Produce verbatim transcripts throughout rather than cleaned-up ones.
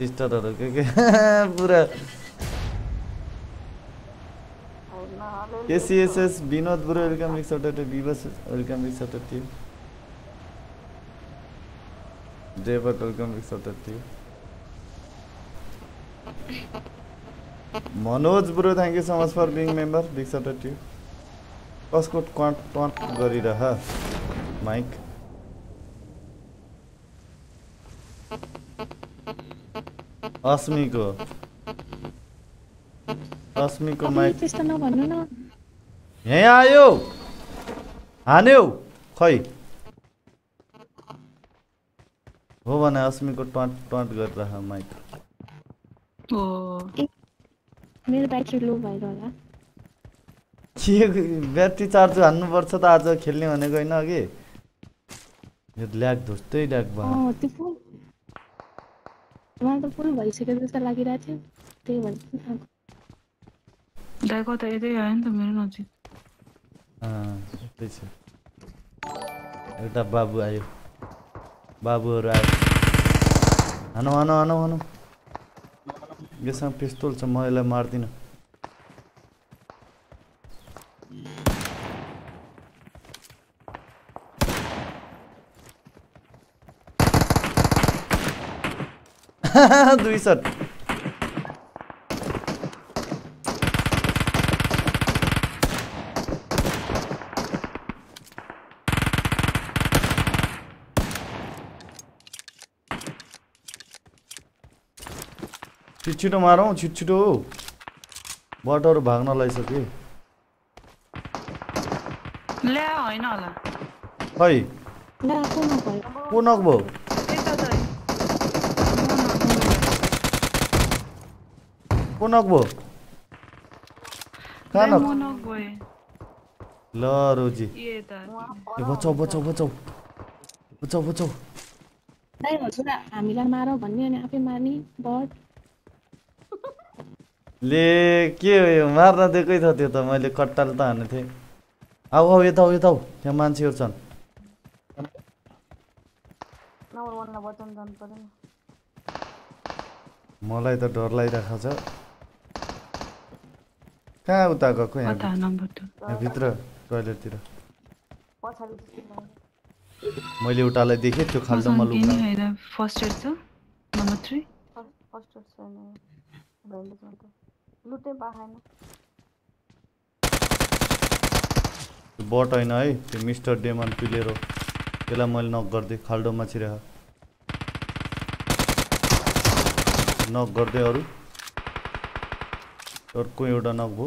सिस्टरहरु के के पुरा केसीएसएस विनोद ब्रो वेलकम विक सटर विवस वेलकम विक सटर थियो डेभट वेलकम विक सटर थियो Manoj bro thank you so much for being member विक सटर थियो कसको क्वाट क्वाट गरिरह माइक अस्मीको अस्मीको माइक त्यस्तो नभन्नु न यहाँ आयो हान्यो खै हो भने अस्मीको ट्वाट ट्वाट गरिरह माइक ओ मेरो ब्याट्री लो भएर होला के ब्याट्री चार्ज हान्नु पर्छ त आज खेल्ने भनेको हैन अघि यो ल्याग धुस्तै ल्याग भयो अ त्यो फुल मलाई त फुल भइसक्यो जस्तो लागिरहेको थियो त्यही भएर दाइको त यतै आयो नि त मेरो नजिक अँ यतै छ एउटा बाबु आयो बाबुहरु आयो हानो हानो हानो हानो यसमा पिस्तोल छ म यसलाई मार्दिन दुई शट छिटो मारौँ छिटो बटहरु भाग्न लागिसक्यो ल्या हैन होला खै ला को नभयो को नक भयो त्यता त को नक भयो कहाँ नक मोनक गए ल रोजी ए त ए बचाउ बचाउ बचाउ बचाउ बचाउ दाइ भन्छु न हामीलाई मार भन्ने अनि आफै मार्ने बट ले के हो यो मार्न दिएकै थियो त्यो त मैले कट्टाल त हान्ने थिएँ आऊ आऊ यता आऊ यता आऊ त्यहाँ मान्छेहरू छन् नम्बर वन लाई बचाउन जानु पर्यो नि मलाई त डर लागिरहेको छ कहाँ उता गएको यहाँ कता नम्बर टू यहाँ भित्र टोयलेटतिर पछाडि जस्तो मैले उतालाई देखेँ त्यो खाल्डोमा लुक्न हैन फर्स्ट एड छ नम्बर थ्री फर्स्ट एड छैन ब्यान्डेज मात्र लुटे पाएन बट हैन है त्यो मिस्टर डेमन पिलेरो त्यसलाई मैले नक गर्दै खाल्डोमा छिरेको नक गर्दै अरू अर्को एउटा नक भयो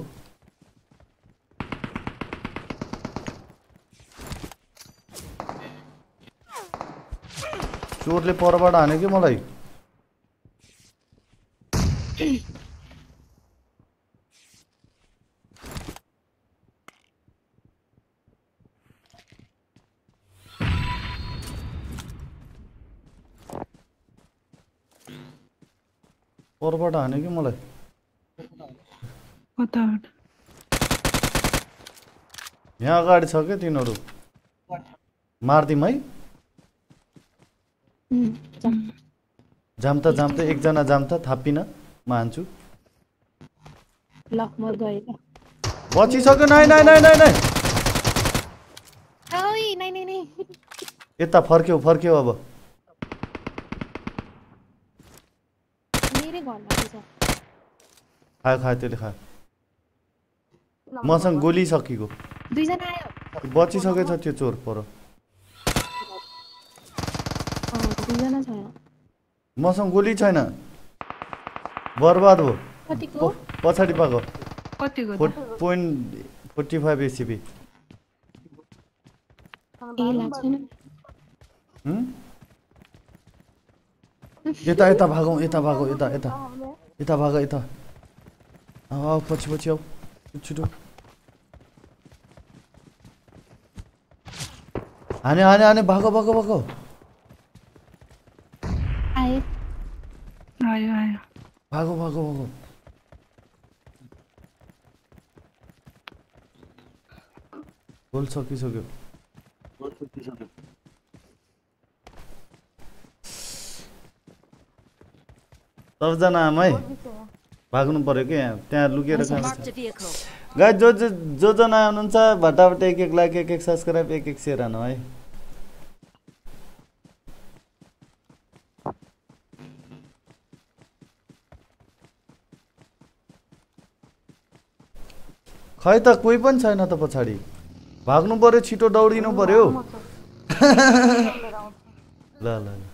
चोरले परबाट हान्यो कि मलाई परबाट हान्यो कि मलाई कताबाट यहाँ अगाडि छ क्या तिनीहरू मार्दिम है जाम्ता जाम्ता एकजना जाम्ता थापिन म हान्छु ल म गए ल बचिसक्यो नाइ नाइ नाइ नाइ नाइ ओइ नाइ नाइ नाइ यता फर्क्यौ फर्क्यौ अब मेरै घरमा छ खायो खायो त्यसले खायो मसँग गोली सकिएको दुई जना आयो बचिसकेछ त्यो चोर पर अ दुई जना छ मसँग गोली छैन बर्बाद हो कतिको पछाडि पाको कतिको पोइन्ट फोर्टी फाइभ एसिपी ए लाग्छ नि यता यता भागौँ यता भागौँ यता यता यता भाग यता आऊ पछि पछि आऊ छिटो हाने हाने हाने भागो भागो भागो आए आयो आयो भागो भागो भागो गोल सकिसक्यो सबजना आमा है बोल्दैछ यहाँ। भाग्नु पर्यो कि यहाँ त्यहाँ लुकेर Marked खान्छ a vehicle. गाइस जो जो जो जना हुनुहुन्छ भटाभट एक एक लाइक एक एक सब्सक्राइब एक एक सेयर हानु है खै त कोही पनि छैन त पछाडि भाग्नु पर्यो छिटो दौडिनु पर्यो म छ। लिएर आउँछु। ल ल ल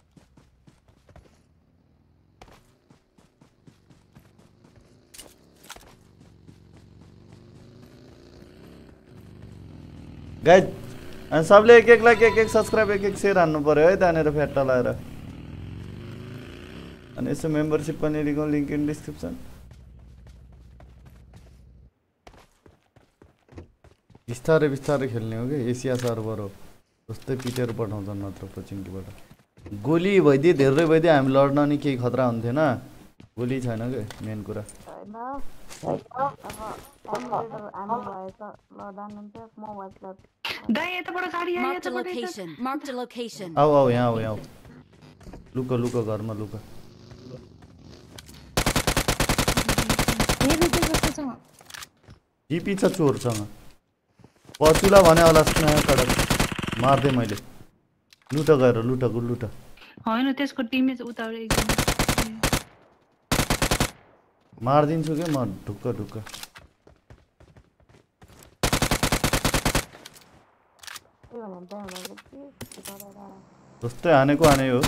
गाइस अनि सबले एक एक लाइक एक एक सब्सक्राइब एक एक सेयर हान्नु पर्यो है त्यहाँनिर फ्याट्टा लाएर अनि यसो मेम्बरसिप पनि लिगो लिङ्क इन डिस्क्रिप्सन बिस्तारै बिस्तारै खेल्ने हो कि एसिया सर्भर हो जस्तै पिटेर पठाउँछन् मात्र कोचिङबाट गोली भइदिए धेरै भइदिए हामी लड्न नि केही खतरा हुन्थेन गोली छैन कि मेन कुरा होइन। अब एमुलेटर आनु भए त लड्दा हुन्थ्यो। म वाइफलाई दाइ यताबाट गाडी आयो Marked a यताबाट location. Marked a location. आऊ आऊ यहाँ आऊ यहाँ आऊ लुक लुक घरमा लुक हेर्नु चाहिँ कस्तो छ टिपी छ चोरसँग पछुला भने होला कडक मार्दै मैले लुट गएर लुट लुट होइन त्यसको टिमै उता एकदम मारिदिन्छु कि म ढुक्क ढुक्क के भने त्यहाँ हुँदा के गरेर जस्तै हानेको हाने हो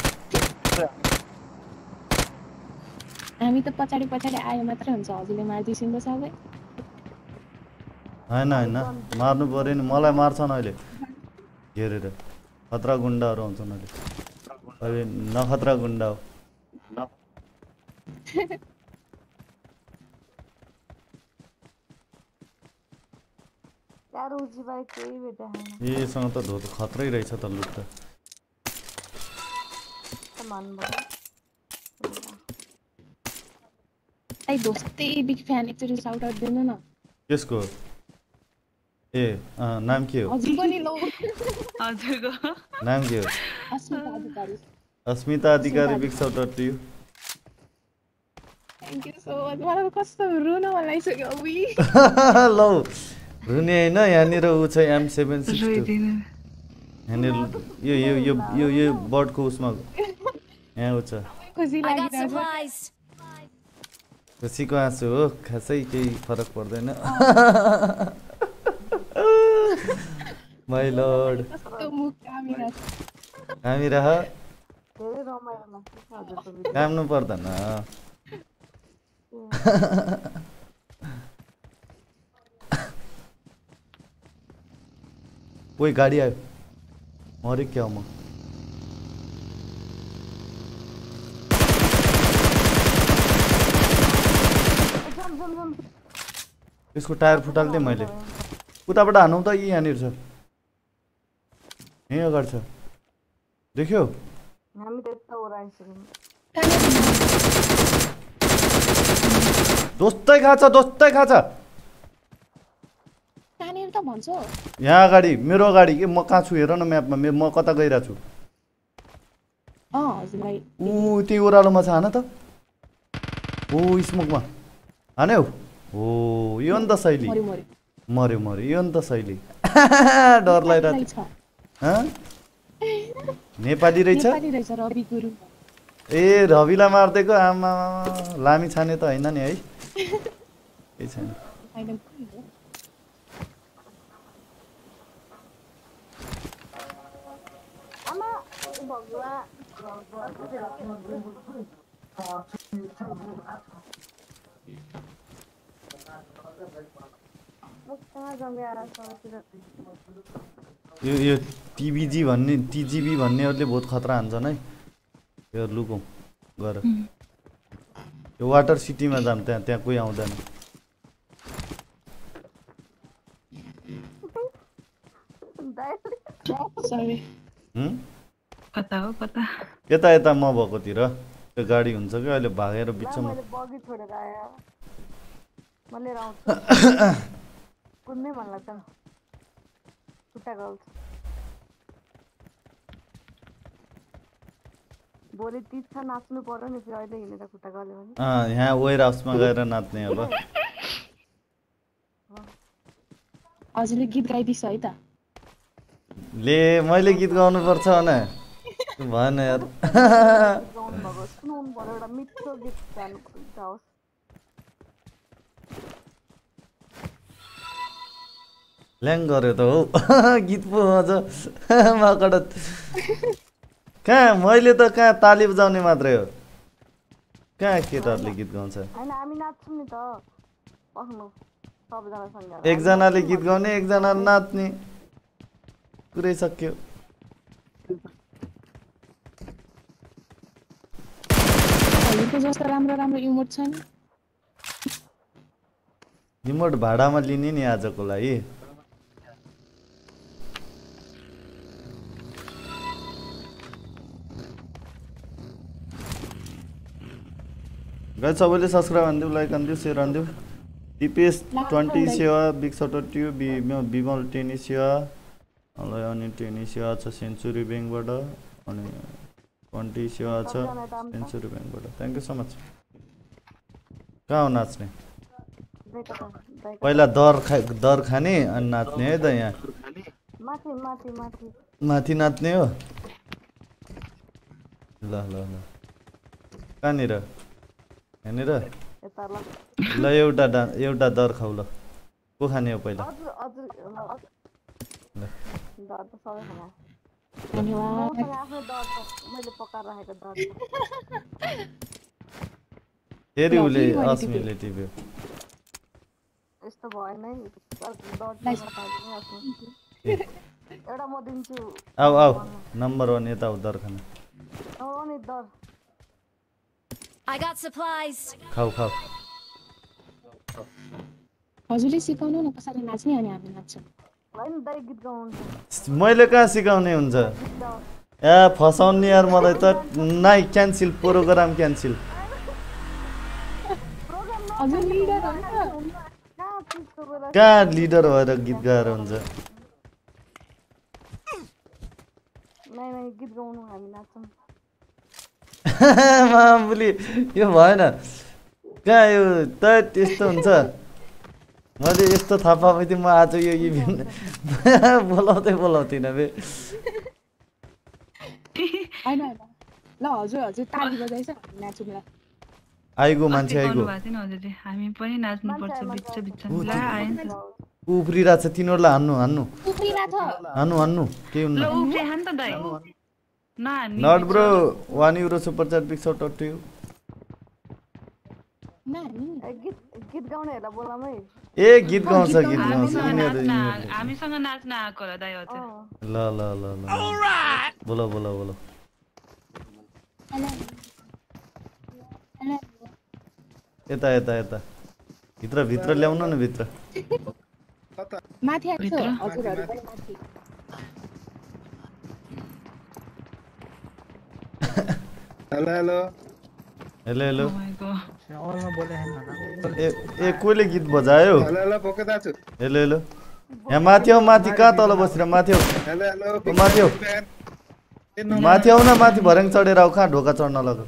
हामी त पछाडि पछाडि आयो मात्रै हुन्छ हजुरले मारिदिइसिनु त सबै होइन होइन मार्नु पर्यो नि मलाई मार्छन् अहिले घेरेर खतरा गुन्डाहरू आउँछन् अहिले अहिले नखतरा गुन्डा हो यार उजी भाइ केही भेटे छैन। यसँग त धो खतरै रहेछ त लुट त त भन्नुभयो। आई दोस्तै बिग फ्यान एकचोटि साउट आउट दिनु न त्यसको ए अँ, नाम के हो हजुर पनि लौ हजुरको नाम के हो Asmita Adhikari Asmita Adhikari big shout out to you thank you so much मलाई कस्तो रुन मन लागिसक्यो उही लौ रुने होइन यहाँनिर ऊ छ एम सेभेन सिक्स टू रोइदिनु यहाँनिर यो यो यो यो यो बर्डको उसमा यहाँ ऊ छ खुसी I got लागिरहेछ supplies. खुसीको आँसु हो खासै केही फरक पर्दैन माई लर्ड कस्तो मुख कामिरहेछ हामी रह धेरै रमाइलो लाग्छ हजुरको भिडियो। काम्नु पर्दैन कोही गाडी आयो मऱ्यो क्या म जम जम जम। यसको टायर फुटाल्थेँ मैले उताबाट हानौँ त यी यहाँनिर छ यहीँ अगाडि छ देख्यो हामी त यता ओराइसक्यौँ। दोस्तै खाछ दोस्तै खाछ कहाँनिर त भन्छ यहाँ अगाडि मेरो अगाडि के म कहाँ छु हेर न म्यापमा मे म कता गइरहेको छु अँ हजुरलाई ऊ त्यही ओह्रालोमा छ हान त ओ स्मोकमा हान्यौ हो यो नि त शैली मरि मरि मऱ्यो मऱ्यो यो नि त शैली डर लागिरहेको छ हँ नेपाली रहेछ नेपाली रहेछ रवि गुरुङ ए रविलाई मारिदिएको आमा लामी छाने त होइन नि है केही छैन फाइनल कुन हो आमा भगवान कहाँ जम्या सबैतिर यो यो टिबिजी भन्ने टिजिबी भन्नेहरूले बहुत खतरा हान्छन् है यो लुकौँ गर यो वाटर सिटीमा जाम त्यहाँ त्यहाँ कोही आउँदैन सरी हुँ? कता हो कता यता यता म भएकोतिर त्यो गाडी हुन्छ कि अहिले भागेर बिचमा मैले बगी छोडेर आएँ म लिएर आउँछु कुद्नै मन लाग्छ खुट्टा गल्छ भोलि तिज छ नाच्नु पर्यो नि फेरि अहिले हिँडेर खुट्टा गल्यो भने अँ यहाँ वेयर हाउसमा गएर नाच्ने अब हजुरले गीत गाइदिन्छ है त ले मैले गीत गाउनु पर्छ भने भएन यार गाउनु भएको सुनाउनु पर्यो एउटा मिठो गीत गानु जाओस् ल्याङ गर्यो त हौ गीत पो अझ माकड कहाँ मैले त कहाँ ताली बजाउने मात्रै हो कहाँ केटाहरूले गीत गाउँछ होइन हामी नाच्छौँ नि त पस्नु सबैजना सँगै एकजनाले गीत गाउने एकजना नाच्ने पुरै सक्यो हजुरको जस्तो राम्रो राम्रो इमोट छ नि रिमोट भाडामा लिने नि आजको लागि गाइस सबैले सब्स्क्राइब हान्दिउ लाइक हान्दिउ सेयर हान्दिउ टिपिएस ट्वेन्टी सेवा बिग सटर ट्यु बिमल टेनिस सेवा अनि टेनिस सेवा छ सेन्चुरी ब्याङ्कबाट अनि ट्वेन्टी सेवा छ सेन्चुरी ब्याङ्कबाट थ्याङ्क यू सो मच कहाँ हो नाच्ने पहिला दर खा दर खाने अनि नाच्ने है त यहाँ माथि माथि माथि माथि नाच्ने हो ल ल ल कहाँनिर यहाँनिर यता ल ल एउटा डा एउटा दर खाऊ ल को खाने हो पहिला हजुर हजुर ल डर त सबै खाना धन्यवाद मसँग आफ्नो डर छ मैले पकाएर राखेको डर छ फेरि उसले अस्मिले टिप्यो यस्तो भएन है डर एउटा म दिन्छु आऊ आऊ नम्बर वान यता हो दर खाना औ नि डर I got supplies. खाऊ खाऊ हजुरले सिकाउनु न कसरी नाच्ने अनि हामी नाच्छौँ होइन दाइ गीत गाउनु मैले कहाँ सिकाउने हुन्छ ए फसाउने यार मलाई त नाइ क्यान्सिल प्रोग्राम क्यान्सिल हजुर लिडर हो नि त कहाँ चिजको बेला कहाँ लिडर भएर गीत गाएर हुन्छ नै नै गीत गाउनु हामी नाच्छौँ मामुली यो भएन कहाँ यो त त्यस्तो हुन्छ मैले यस्तो थाहा पाएँ म आज यो इभेन्ट बोलाउँदै बोलाउँथिनँ बे होइन होइन ल हजुर हजुर ताली बजाइछ हामी नाचौँ ल आइगो मान्छे आइगो भएको थिएन हजुरले हामी पनि नाच्नु पर्छ बिच बिच ल आएन उफ्रिरहेको छ तिनीहरूलाई हान्नु हान्नु उफ्रिरहेको छ हान्नु हान्नु केही ल हुन्न उफ्रे हान त दाइ नहान्ने नट bro one euro super chat big shot to you नानी ए, गीत गीत गाउनेहरूलाई बोलाउँ है ए गीत गाउँछ गीत गाउँछ हामीसँग यिनीहरू नाच्न यिनीहरू। हामीसँग नाच्न आएको होला दाइ हजुर अँ ल ल ल ल बोलो बोलो बोलो हेलो हेलो यता यता यता भित्र भित्र ल्याउनु न भित्र माथि आएको छ भित्र? हजुरहरू पनि माथि hello hello hello hello Oh my God. ए ए कोले गीत बजायो हेलो हेलो पोके दाजु हेलो हेलो यहाँ माथि आऊ माथि कहाँ तल बसेर माथि आऊ हेलो हेलो ओ, माथि आऊ माथि आऊ न माथि भर्याङ चढेर आऊ कहाँ ढोका चढ्न लग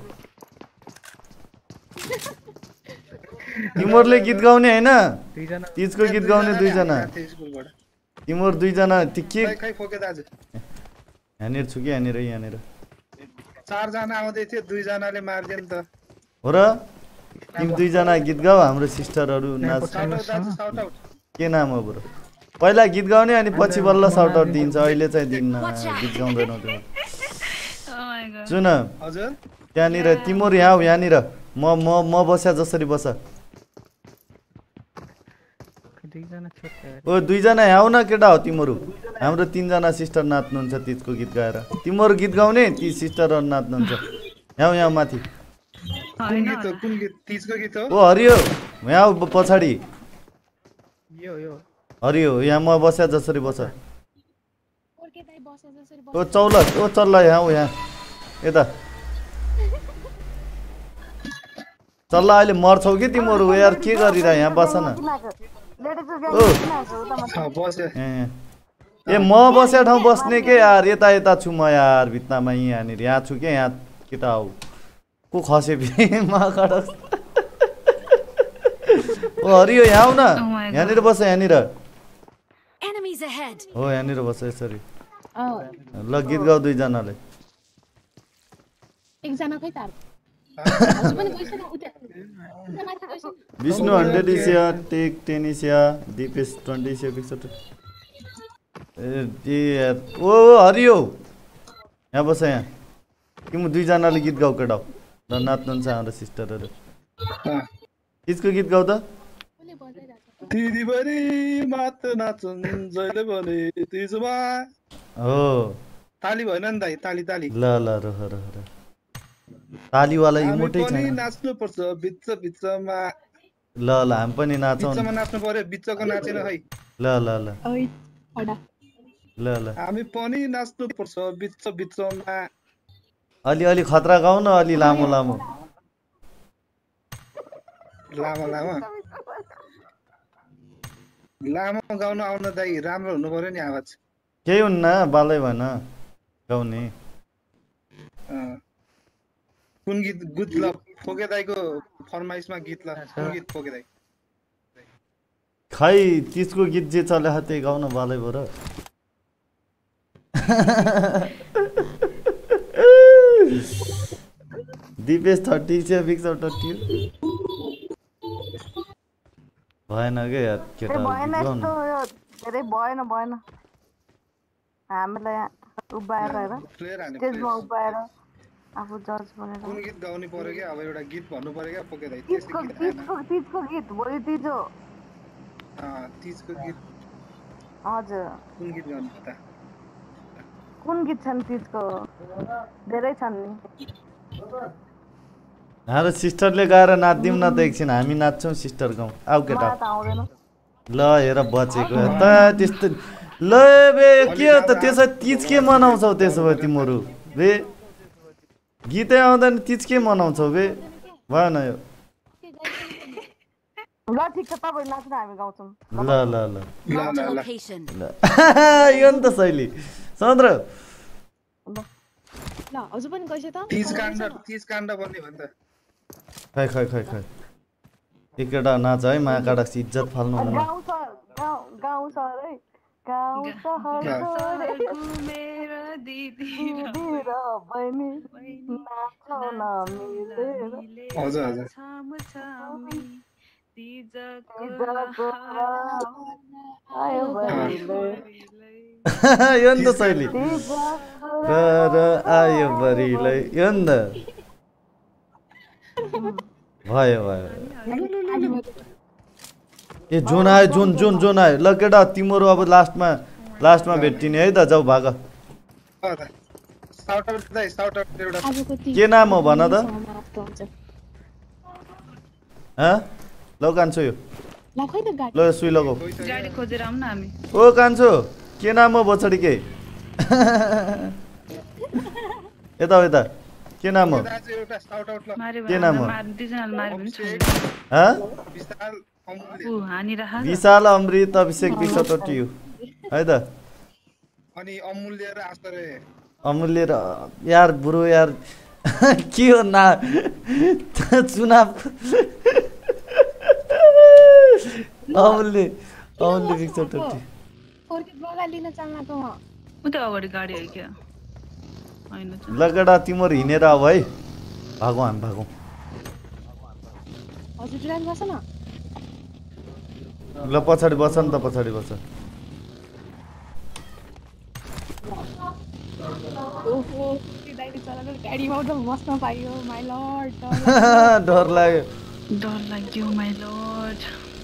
तिमीहरूले गीत गाउने होइन तिजको गीत गाउने दुईजना स्कुलबाट तिमीहरू दुईजना ती के खै खै पोके दाजु यहाँनिर छु कि यहाँनिर यहाँनिर चारजना आउँदै थियो दुईजनाले मारिदियो नि त हो र तिमी दुईजना गीत गाऊ हाम्रो सिस्टरहरू नाच साउट आउट दाजु साउट आउट के नाम हो ब्रो पहिला गीत गाउने अनि पछि बल्ल साउट आउट दिन्छ अहिले चाहिँ दिन्न गीत गाउँदैनौ तिमी Oh my God. सुन हजुर त्यहाँनिर तिमीहरू यहाँ आऊ यहाँनिर म म म बस्या जसरी बस ओ दुईजना यहाँ आऊ न केटा हो तिमीहरू हाम्रो तिनजना सिस्टर नाच्नुहुन्छ तिजको गीत गाएर तिमीहरू गीत गाउने ती सिस्टरहरू नाच्नुहुन्छ यहाँ आऊ, यहाँ माथि कुन होइन गीत हो कुन गीत तिजको गीत हो ओ हरियो यहाँ आऊ पछाडि यो यो हरियो यहाँ म बस्या जसरी बस पोर्के दाइ बसे जसरी ओ चौलस ओ चल्ला यहाँ आऊ यहाँ यता चल्ला अहिले मर्छौ कि तिमीहरू यार के गरिरह यहाँ बस न लेडिज ओ गाउनु किन आएको उता माथि अँ, बस्यो ए ए म बस्या ठाउँ बस्ने के यार यता यता छु म यार भित्तामा यहाँनिर यहाँ छु के यहाँ केटा आऊ को खसे फेरि माकडा ओ हरियो यहाँ आऊ न Oh my God. यहाँनिर बस यहाँनिर Enemies ahead! हो यहाँनिर बस यसरी अँ, ल गीत गाऊ दुईजनाले एकजना खै तार हजुर पनि गइसक्यो उता उता माथि गइसक्यो विष्णु हन्ड्रेड इसिया टेक टेन इसिया दिपेश ट्वेन्टी इसिया पिक्चर ए ए, ओ हरियो यहाँ बस यहाँ कि म दुईजनाले गीत गाऊ केटा र नाच्नुहुन्छ हाम्रो सिस्टरहरू किसको गीत गाऊ त कसले बजाइरहेको छ दिदीबरी मात नाचुन् जहिले भने तिजमा हो ताली भएन नि दाइ ताली ताली ल ल रह रह रह तालीवाला हामी इमोटै पनि छैन नाच्नु पर्छ बिच बिचमा ल ल हामी पनि नाचौँ बिचमा नाच्नु पर्यो बिचको नाचेन खै ल ल ल ओइ अडा ल ल हामी पनि नाच्नु पर्छ बिच बिचमा अलि अलि खतरा गाउँ न अलि लामो लामो लामो लामो लामो गाउन आउन दाइ राम्रो हुनु पर्यो नि आवाज केही हुन्न बालै भएन गाउने अँ। कुन गीत गीत ल फोके दाइको फरमाइसमा गीत ल कुन गीत फोके दाइ खै तिजको गीत जे चले त्यही गाउन बालै भएर दिपेश थर्टी छ फिक्स थर्टी भएन क्या यार केटा भएन गाउनु यस्तो यो धेरै भएन भएन हामीलाई यहाँ उभ्याएर हेर प्लेयर हाने स्टेजमा उभ्याएर आफू जज बनेर कुन गीत गाउनु पर्यो क्या अब एउटा गीत भन्नु पर्यो क्या फोके दाइ तिजको त्यस्तै गीत तिजको तिजको गीत भोलि तिज हो अँ तिजको गीत हजुर कुन गीत गाउनु त कुन गीत छन् तिजको धेरै छन् नि हाम्रो सिस्टरले गाएर नाच्दिउँ न त एकछिन हामी नाच्छौँ सिस्टर गाउँ आऊ केटा मलाई त आउँदैन ल हेर बचेको त त्यस्तो ल बे के हो त त्यसो तिज के मनाउँछौ त्यसो भए तिमीहरू बे गीतै आउँदैन तिज के मनाउँछौ बे भएन यो ल ठिक छ तपाईँ नाच्न हामी गाउँछौँ ल ल ल Marked a location. ल यो नि त शैली सन्द्र ल हजुर पनि गइस त तिज काण्ड तिज काण्ड भन्ने भन्छ खै खै खै खै एकवटा नाच है महाकाडा इज्जत फाल्नु हुन्न गाउँ सहर गाउँ गाउँ सहर है गाउँ सहर छोडेर घुमेर दिदी दिदी र बहिनी नाचौ न मिलेर हजुर हजुर छाम छामी तिजको तिजको आयो बहिनीले यो नि त शैली तिजको र आयो बरिलै यो नि त भयो भयो ए जोन आयो जोन जोन जोन आयो ल केटा तिमीहरू अब लास्टमा लास्टमा भेटिने है त जाऊ भाग साउट आउट दाइ साउट आउट एउटा आजको ती के नाम हो भन त समाप्त हुन्छ हँ ल कान्छु यो ल खै त गाडी ल यो सुई लगाऊ गाडी खोजेर आउँ न हामी ओ कान्छु के नाम हो बछडी के यता हो यता के नाम हो दाजु एउटा साउट आउट ल मारे के नाम हो? दुईजनाले मारे पनि छोड्यो हँ विशाल अमूल्य ऊ हानिराख विशाल अमृत अभिषेक विश्वटटी हो है त अनि अमूल्य र आश्चर्य अमूल्य र यार बुढो यार के हो ना चुनाव अमूल्य अमूल्य विश्वटटी फोर्के बगा लिन चाहनाको म उता अगाडि गाडी हो क्या होइन त। लगडा तिमीहरू हिँडेर अब है भागौँ हामी भागौँ हजुर ड्राइभ गर्छ न ल पछाडि बस नि त पछाडि बस ओहो त्यो दाइले चलाएको गाडीमा उठ्दा बस्न पाइयो माइ लर्ड डर लाग्यो डर लाग्यो माइ लर्ड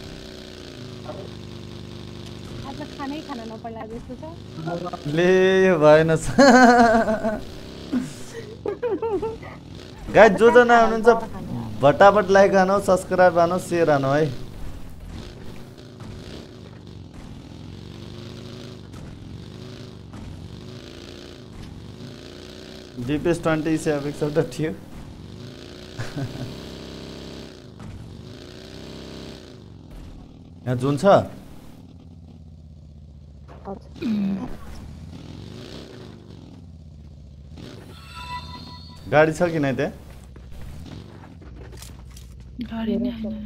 आज खानै खान नपर्ला जस्तो छ ले यो भएन गाइस जो जना हुनुहुन्छ भटाभट लाइक हानौ सब्सक्राइब हानौ सेयर हानौ है डिपेस ट्वेन्टी सेभेन एउटा थियो यहाँ जुन छ गाडी छ कि नै त्यहाँ गाडी नै हैन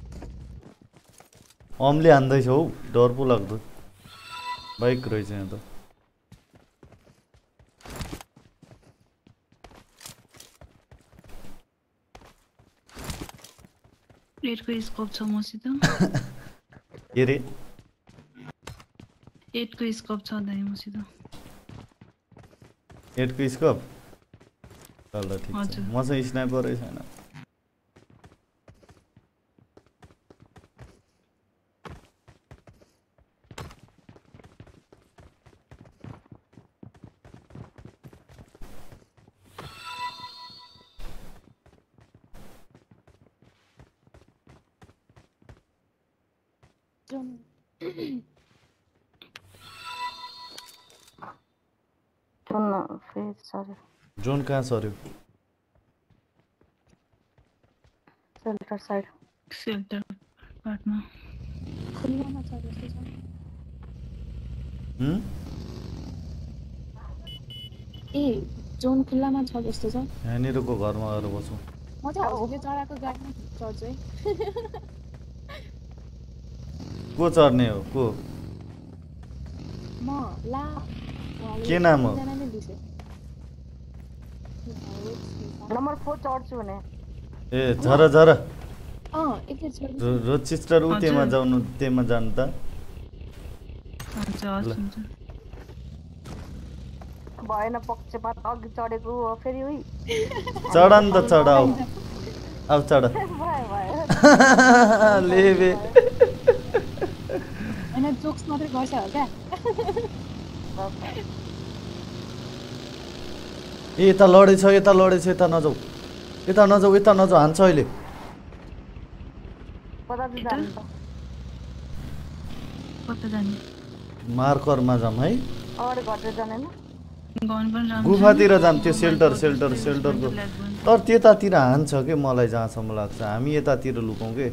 अमले हान्दैछ हौ डर पो लाग्दो बाइक रहेछ यहाँ त एटको स्कोप छ मसित के रे एटको स्कोप छ दाइ मसित एटको स्कोप ल ल ठिक छ हजुर। मसँग स्नाइपरै छैन जुन जुन फेरि सरी जोन कहाँ सर्यो सेल्टर साइड सेल्टर पार्टमा खुल्लामा छ जस्तो छ हुँ ए जोन खुल्लामा छ जस्तो छ यहाँनिरको घरमा गएर बसौँ म चाहिँ हजुरले चढाएको गाडीमा चढ्छु है को चढ्ने हो को म ला के नाम हो एकजनाले दिसे नम्बर फोर चढ्छु भने ए झर झर अँ एकखेप छोड्छु रोचिस्टर उ त्यहाँ जाउनु त्यहाँ जानु त हुन्छ हस् हुन्छ भएन पक्षपात अघि चढेको हो फेरि उही चढ नि त चढ आऊ आऊ चढ भयो भयो लेबे होइन जोक्स मात्रै गर्छ हो क्या ए यता लडेछ यता लडेछ यता नजाऊ यता नजाऊ यता नजाऊ हान्छ अहिले कता चाहिँ जानु त कता जाने मार्करमा जाम है अगाडि घटेर जाने होइन गन पनि राम्रो गुफातिर जाम त्यो सेल्टर सेल्टर सेल्टरको तर त्यतातिर हान्छ के मलाई जहाँसम्म लाग्छ हामी यतातिर लुकौँ के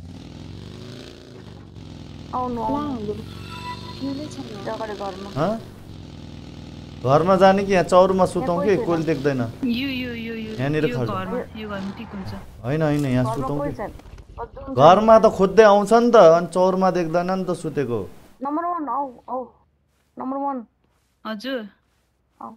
आउनु ला आउनु फ्युलै छ त्यो अगाडि घरमा हँ घरमा जाने कि यहाँ चौरमा सुतौँ कि कोही देख्दैन यो यो यो यो यहाँनिर यो खल्छ। घरमा यो घरमा ठिक हुन्छ होइन होइन यहाँ घरमा सुतौँ कोही कि छैन अझ घरमा त खोज्दै आउँछ नि त अनि चौरमा देख्दैन नि त सुतेको नम्बर वान आऊ आऊ नम्बर वान हजुर आऊ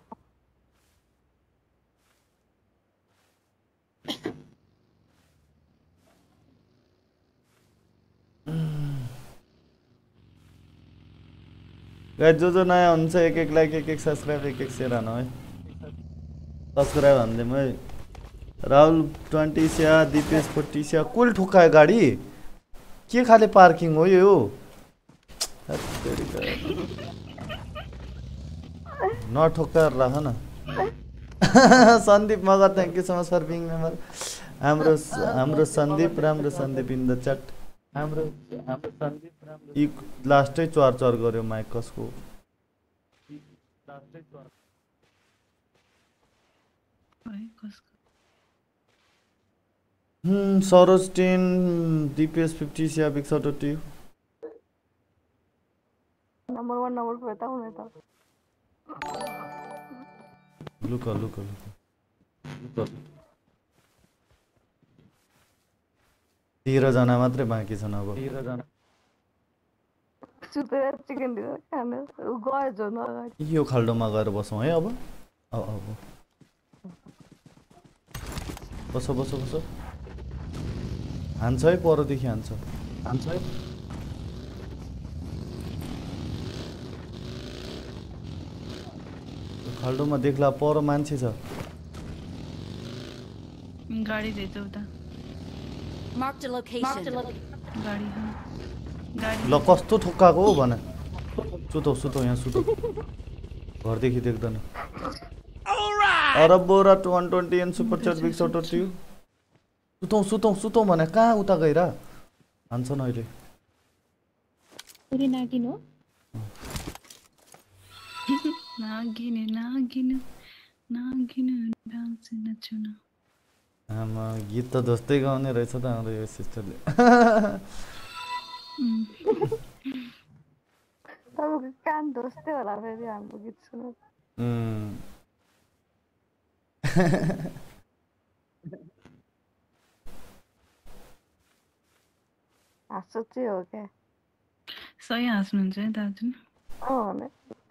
गाइस जो जो नयाँ हुन्छ एक एक लाइक एक एक सब्सक्राइब एक एक सेयर हानु है सब्सक्राइब हानिदिउँ है राहुल ट्वेन्टी स्या दिपेश फोर्टी स्या कुल ठुक्कायो गाडी के खाले पार्किङ हो यो नठोक्काएर राख न Sandeep Magar thank you so much for being member हाम्रो हाम्रो सन्दीप राम्रो सन्दीप इन द च्याट हाम्रो हाम्रो सन्दीप राम्रो यी लास्टै चर चर गर्यो माइक कसको लास्टै चर है कसको Hmm, Soros ten, D P S fifty, yeah, big shot to you. Number one number four यता हुने त Look, look, look. Look. तेह्र जना मात्रै बाँकी छन् अब तेह्र जना सुतेर चिकन डिनर खाने ऊ गयो झन् अगाडि यो खाल्डोमा गएर बसौँ है अब अब अब बसो बसो बसो हान्छ है परदेखि हान्छ हान्छ है खाल्डोमा देख्ला पर मान्छे छ गाडी रहेछ उता Marked a location. गाडी हाँ गाडी ल कस्तो ठोक्काको हो भन सुतौ सुतौ यहाँ सुतौ घरदेखि देख्दैन अरब बोरा वान ट्वेन्टी एन super chat big shot to you सुतौ सुतौ सुतौ भने कहाँ उता गएर हान्छन् अहिले पुरै नागिन हो नागिन नागिन नागिन डान्स नचुन आमा गीत त जस्तै गाउने रहेछ त हाम्रो यो सिस्टरले तपाईँको कान दोस्तै होला फेरि हाम्रो गीत सुन्नु उम् हाँसो चाहिँ हो क्या सही हाँस्नुहुन्छ है दाजु अँ भने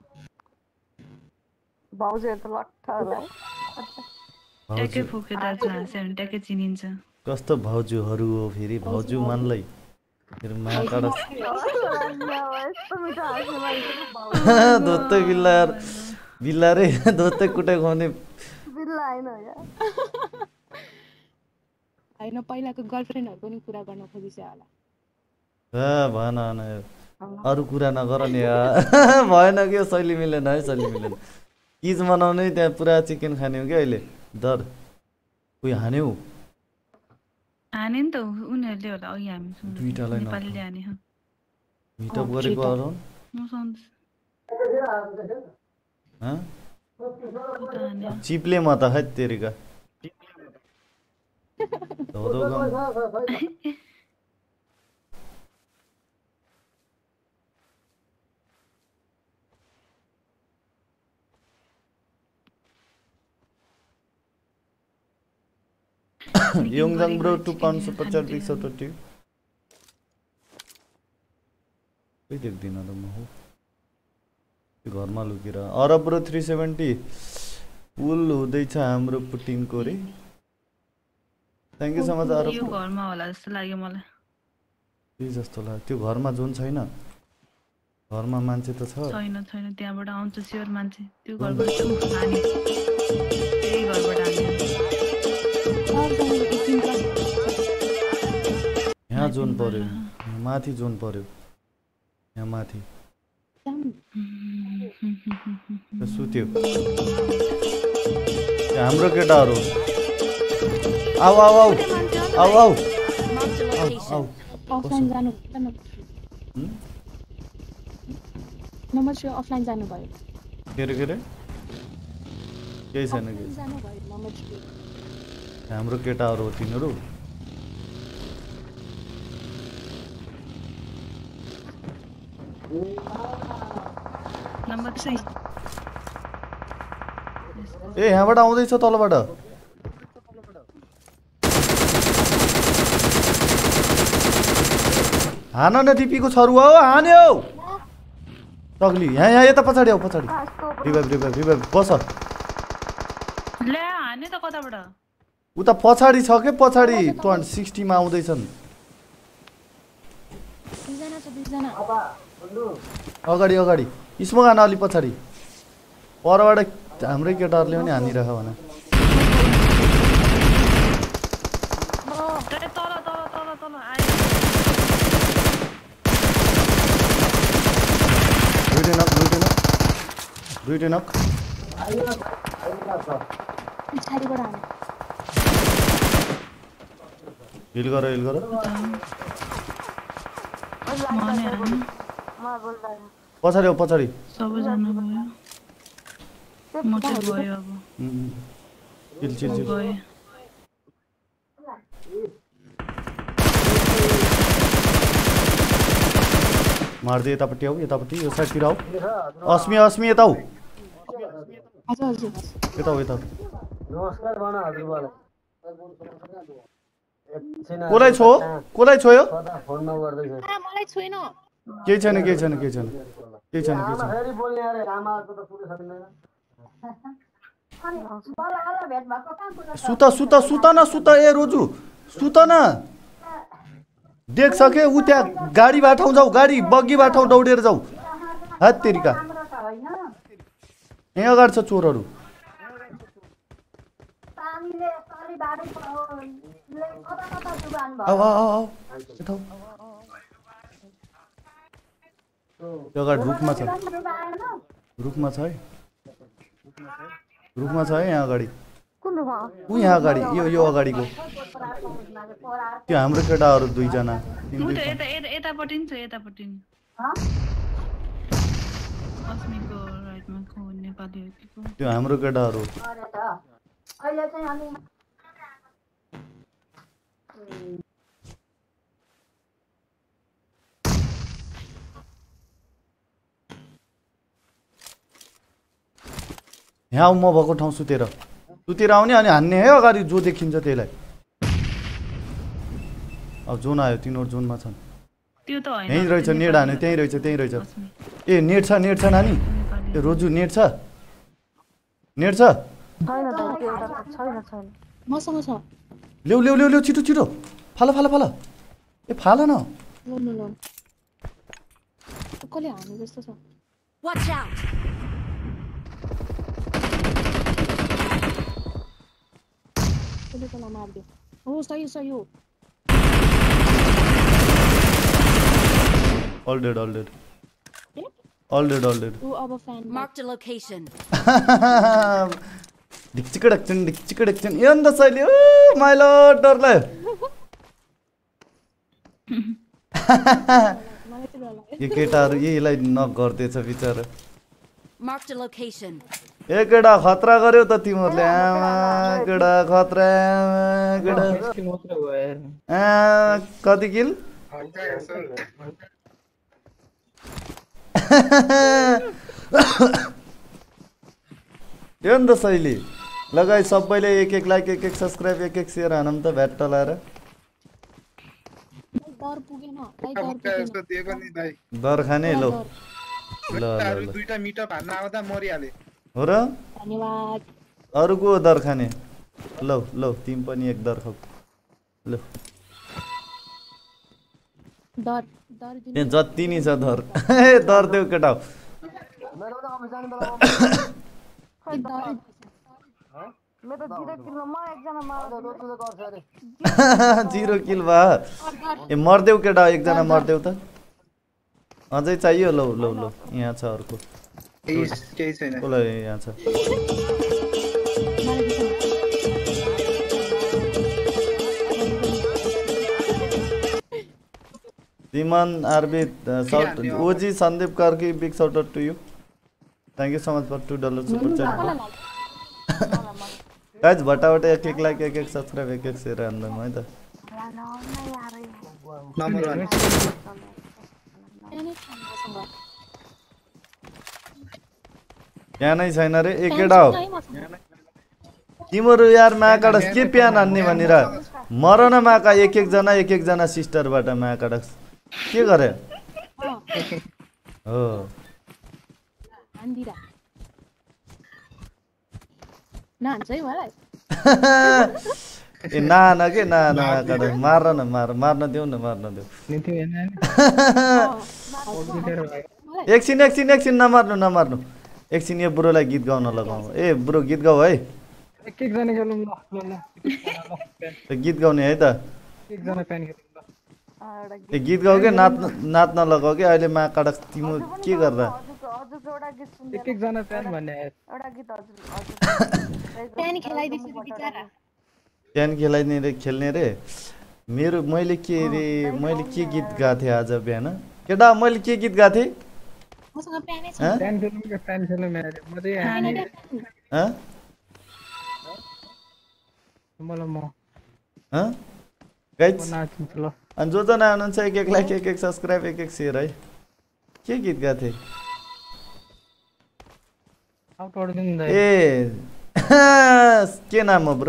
भाउजूहरू त लट्ठ होला है ट्याक्कै फोक्यो दाजु हाँस्यो भने ट्याक्कै चिनिन्छ कस्तो भाउजूहरू हो फेरि भाउजू मानलै फेरि महाकाडा यस्तो मिठो हाँस्यो मान्छे दोत्ते बिल्ला यार बिल्ला रे दोत्ते कुटे खुवाउने बिल्ला होइन यार होइन पहिलाको गर्लफ्रेन्डहरूको नि कुरा गर्न खोजिछ होला ए भएन भएन यार अरू कुरा नगर नि यार भएन कि यो शैली मिलेन है शैली मिलेन किज बनाउने त्यहाँ पुरा चिकन खाने हो क्या अहिले डर कोही हान्यो हाने नि त उनीहरूले होला अघि हामी दुईटालाई न नेपालीले हाने हो मिटअप गरेको अरू म सन्देश हँ उता हाने हो। चिप्ले म त है तेरिका धौधौ गम Yongjang bro two pound super chat big सौ ट्वेंटी कोही देख्दिनँ त म हो त्यो घरमा लुकेर अरब ब्रो थ्री सेभेन्टी पुल हुँदैछ हाम्रो पुटिनको रे thank you so much Arab यो घरमा होला जस्तो लाग्यो मलाई त्यही जस्तो लाग्यो त्यो घरमा जोन छैन घरमा मान्छे त छ छैन छैन त्यहाँबाट आउँछ स्योर मान्छे त्यो घरबाट छु हाने त्यही घरबाट हाने यहाँ जोन पर्यो यहाँ माथि जोन पर्यो यहाँ माथि त्यो सुत्यो त्यो हाम्रो केटाहरू आऊ आऊ आऊ आऊ आऊ आऊ आऊ अफलाइन जानु नम्बर थ्री अफलाइन जानुभयो के अरे के अरे केही छैन केही जानुभयो नम्बर थ्री हाम्रो केटाहरू हो तिनीहरू नम्बर थ्री ए यहाँबाट आउँदैछ तलबाट हान न टिपीको छरुवा हो हान्यो तग्ली यहाँ यहाँ यता पछाडि आऊ पछाडि रिभाइभ रिभाइभ रिभाइभ बस ले हाने त कताबाट उता पछाडि छ के पछाडि ट्वेन्टी सिक्सटीमा आउँदैछन् दुईजना छ दुईजना अगाडि अगाडि स्मोक हान अलि पछाडि परबाट हाम्रै केटाहरूले पनि हानिरह भन तल तल तल तल आयो दुइटै नक दुइटै नक दुइटै नक पछाडिबाट हाने हिल गर हिल गर मने हाने पछाडि आऊ पछाडि सबैजना गयो म चाहिँ गयो अब चिल चिल चिल गयो मार्दै यतापट्टि आऊ यतापट्टि यो साइडतिर आऊ अस्मी अस्मी यता आऊ हजुर हजुर यता आऊ यता नमस्कार भन हजुरबालाई कसलाई छो कसलाई छोयो फोन नगर्दैछ मलाई छोइन केही छैन केही छैन केही छैन केही छैन केही छैन फेरि बोल्ने अरे आमाको त पुरै सकिँदैन सुता सुता सुता न सुता ए रोजु सुता न देख सके उ त्यहाँ गाडी बाठाउ जाऊ गाडी बग्गी बाठाउ दौडेर जाऊ हात तेरिका यहाँ अगाडि छ चोरहरू आऊ आऊ आऊ आऊ यता आऊ त्यो अगाडि रुखमा छ रुखमा छ है रुखमा छ है यहाँ अगाडि ऊ यहाँ अगाडि यो यो अगाडिको त्यो हाम्रो केटाहरू दुईजना उ त यता यता यतापट्टि नि छ यतापट्टि नि अस्मिको राइटमा को नेपालीहरूको त्यो हाम्रो केटाहरू यहाँ म भएको ठाउँ सुतेर सुतेर आउने अनि हान्ने है अगाडि जो देखिन्छ त्यसलाई अब जोन आयो तिनीहरू जोनमा छन् त्यो त होइन यहीँ रहेछ नेट हाने त्यहीँ रहेछ त्यहीँ रहेछ ए नेट छ नेट छ नानी ए रोजु नेट छ नेट छ छैन दाइ त्यो एउटा छैन छैन मसँग छ ल्याउ ल्याउ ल्याउ ल्याउ छिटो छिटो फाल फाल फाल ए फाल न लो लो लो कसले हाने जस्तो छ Watch out! कसले कसलाई मारिदियो हो सही सही हो All dead, all dead. Eh? All dead, all dead. ऊ अब फ्यान Marked a location. ढिक्चिकडक्छन् ढिक्चिकडक्छन् यो अन्त सैली ओ माइलो डरलायो मलाई चाहिँ डर लाग्यो यो केटाहरू यहीलाई नगर्दैछ बिचरा Marked a location. ए केटा खतरा गर्यो त तिमीहरूले आमा केटा खतरा आमा, केटा किल मात्र भयो यार आ, कति किल यो नि त शैली लगाइ सबैले एक एक लाइक एक एक सब्सक्राइब एक एक सेयर हानौँ त भ्याट टलाएर डर पुगेन दाइ डर भुक्का पुगेन जस्तो दिएको नि दाइ दर खाने लो डर। ल ल खुट्टाहरू ल दुईटा मिटअप हान्न आउँदा मरिहाले हो र धन्यवाद अरू को दर खाने लौ लौ तिमी पनि एक दर खाऊ ल डर डर दिनु ए जति नि छ दर ए दर देऊ केटा हो। मेरो त अब जाने बेला खै डर मेरो जिरो किलो म एकजना मार्दै रोजले गर्छ अरे जिरो किल भा ए मर्देऊ केटा एकजना मर्देऊ त अझै चाहियो लौ लौ लौ यहाँ छ अर्को केही केही छैन कसलाई यहाँ छ मलाई दिन्छ Diman Arbit, uh, shout, O G Sandeep Karki, big shout out to you. Thank you so much for two dollars super chat. Guys, बटाबटा एक एक लाइक एक एक सब्सक्राइब एक एक शेयर हान्दा है त नम्बर वान एनी मसँग यहाँ नै छैन रे एक केटा हो तिम्रो यार माकाडस के प्यान हान्ने भनेर मर न माका एक एक जना एक एक जना सिस्टरबाट माकाडस के गरे हो हान्दिरा नान्छ है मलाई ए ना न के ना न माकाडस मार्न न मार मार्न देऊ न मार्न देऊ नीति हैन मलाई एकछिन एकछिन एकछिन नमार्नु नमार्नु एकछिन यो बुढोलाई गीत गाउन लगाऊ ए बुढो गीत गाऊ है एक एक जना खेलौँ ल ल ल त्यो गीत गाउने है त एक जना प्यान खेलौँ ए गीत गाऊ के नाच्न नाच्न लगाऊ के अहिले माकाडस तिम्रो के गर्दा हजुरको हजुरको एउटा गीत ल सुन्दै एक एक जना प्यान भन्ने आयो एउटा गीत हजुर हजुर प्यान खेलाइदिन्छु रे बिचारा बिहान खेलाइने रे खेल्ने रे मेरो मैले के रे मैले के गीत गाएको थिएँ आज बिहान केटा मैले के गीत गाएको थिएँ मसँग प्यानै छ हँ? प्यान खेलौँ के प्यान खेलौँ यार मजै आयो हँ? मलाई म हँ? गाइज म नाचिन्छु ल अनि जो जना हुनुहुन्छ एक एक लाइक एक एक सब्सक्राइब एक एक सेयर है के गीत गाएको थिएँ आउट अड्दिनु नि दाइ ए के नाम हो ब्रो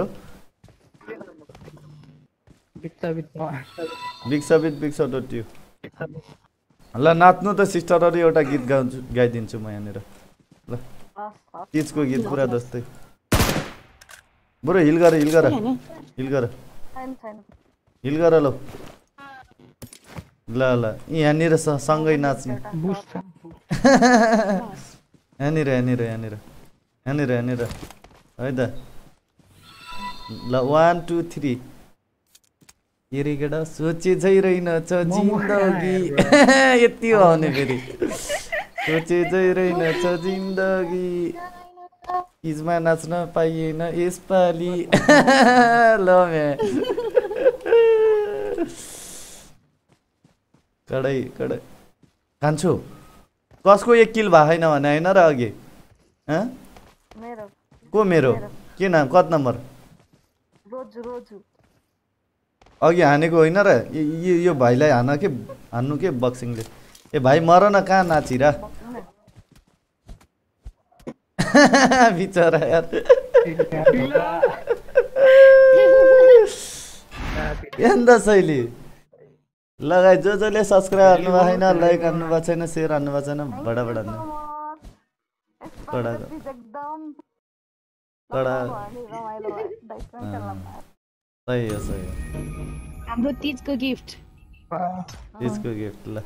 बित्ता बित्ता बिग सबिट बिग सट आउट यु ल नाच्नु त सिस्टरहरू एउटा गीत गाउँछु गाइदिन्छु म यहाँनिर ल तिजको गीत पुरा जस्तै बुढो हिल गर हिल गर हैन हिल गर छैन छैन हिल गर ल ल ल यहाँनिर स- सँगै नाच्ने बुस्ट यहाँनिर यहाँनिर यहाँनिर यहाँनिर यहाँनिर है त ल वान टू थ्री के रे केटा सोचे चाहिँ रहेनछ जिन्दगी यति हो भने फेरि सोचे चाहिँ रहेनछ जिन्दगी तिजमा नाच्न पाइएन यसपालि ल म्या कडै कडै कान्छु कसको एक किल भएको छैन भने होइन र अघि हँ? मेरो को मेरो के नाम कति नम्बर रोजु रोजु अघि हानेको होइन र यो- यो यो भाइलाई हान के हान्नु के बक्सिङले ए भाइ मर न कहाँ नाचिरा बिचरा यार Happy. ಎಂದ ಶೈಲಿ लगाइ जो जसले सब्स्क्राइब हान्नु भएको छैन लाइक हान्नु भएको छैन सेयर हान्नु भएको छैन बडा बडा हान्नु कडा एकदम कडा रमाइलो भयो दाइसँग खेल्नमा सही हो सही हो हाम्रो तीजको गिफ्ट त्यसको गिफ्ट ल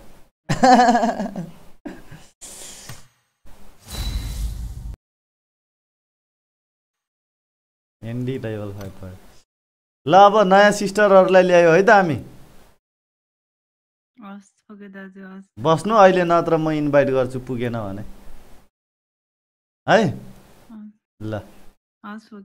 एनडी लेभल फाइभ भयो ल अब नयाँ सिस्टरहरूलाई ल्यायो है त हामी हस् ओके दाजु हस् बस्नु अहिले नत्र म इन्भाइट गर्छु पुगेन भने है ल हस्